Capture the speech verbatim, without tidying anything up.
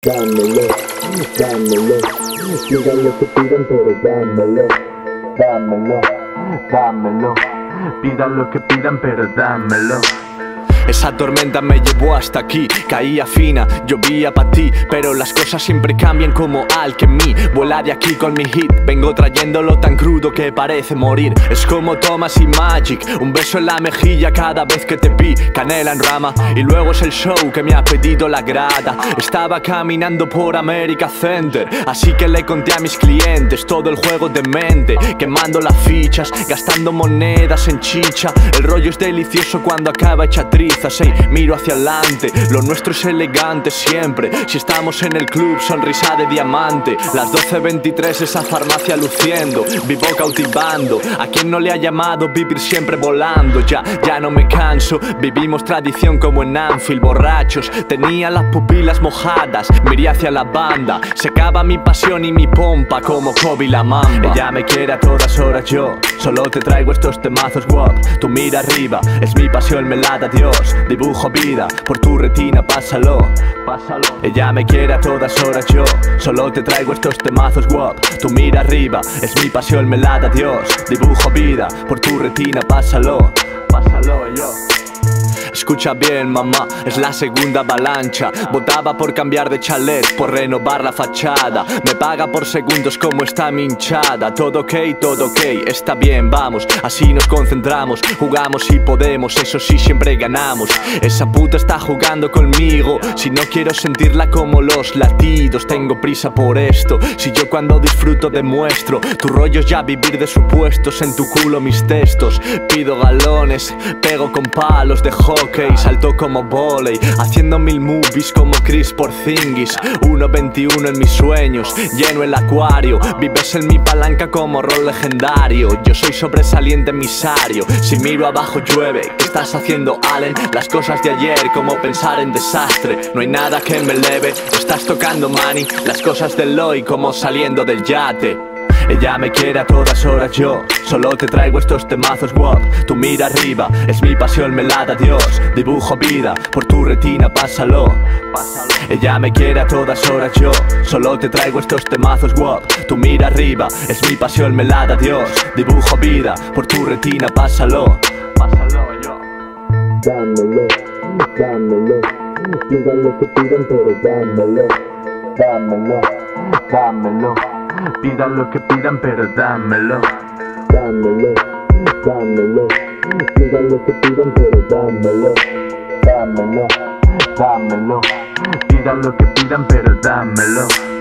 Dámelo, dámelo, pidan lo que pidan, pero dámelo. Dámelo, dámelo, pidan lo que pidan, pero dámelo. Esa tormenta me llevó hasta aquí, caía fina, llovía pa' ti, pero las cosas siempre cambian como alquimí. Vuela de aquí con mi hit, vengo trayéndolo tan crudo que parece morir. Es como Thomas y Magic, un beso en la mejilla cada vez que te vi, canela en rama. Y luego es el show que me ha pedido la grada. Estaba caminando por America Center, así que le conté a mis clientes todo el juego de mente, quemando las fichas, gastando monedas en chicha. El rollo es delicioso cuando acaba hecha trizas. Ey, miro hacia adelante, lo nuestro es elegante siempre. Si estamos en el club, sonrisa de diamante. Las doce veintitrés, esa farmacia luciendo, vivo cautivando. A quien no le ha llamado vivir siempre volando. Ya, ya no me canso, vivimos tradición como en Anfield. Borrachos, tenía las pupilas mojadas, miré hacia la banda. Secaba mi pasión y mi pompa como Kobe la mamba. Ella me quiere a todas horas, yo solo te traigo estos temazos, guap. Tú mira arriba, es mi pasión, me la da Dios. Dibujo vida, por tu retina, pásalo, pásalo. Ella me quiere a todas horas, yo solo te traigo estos temazos, guap. Tú mira arriba, es mi pasión, me la da Dios. Dibujo vida, por tu retina, pásalo, pásalo yo. Escucha bien, mamá, es la segunda avalancha. Votaba por cambiar de chalet, por renovar la fachada. Me paga por segundos como está mi hinchada. Todo ok, todo ok, está bien, vamos. Así nos concentramos, jugamos y podemos. Eso sí, siempre ganamos. Esa puta está jugando conmigo. Si no quiero sentirla como los latidos, tengo prisa por esto. Si yo cuando disfruto demuestro, tu rollo es ya vivir de supuestos. En tu culo mis textos, pido galones, pego con palos de hockey. Salto como voley, haciendo mil movies como Chris Porzingis. uno veintiuno en mis sueños, lleno el acuario. Vives en mi palanca como rol legendario. Yo soy sobresaliente emisario. Si miro abajo llueve, ¿qué estás haciendo, Allen? Las cosas de ayer, como pensar en desastre. No hay nada que me eleve, estás tocando money. Las cosas del hoy, como saliendo del yate. Ella me quiere a todas horas, yo solo te traigo estos temazos, guap. Tú mira arriba, es mi pasión, me la da Dios. Dibujo vida, por tu retina, pásalo, pásalo. Ella me quiere a todas horas, yo solo te traigo estos temazos, guap. Tú mira arriba, es mi pasión, me la da Dios. Dibujo vida, por tu retina, pásalo, pásalo yo. Dámelo, dámelo, pidan lo que pidan, pero dámelo. Dámelo, dámelo, pidan lo que pidan, pero dámelo. Dámelo, dámelo, pidan lo que pidan, pero dámelo. Dámelo, dámelo, pidan lo que pidan, pero dámelo.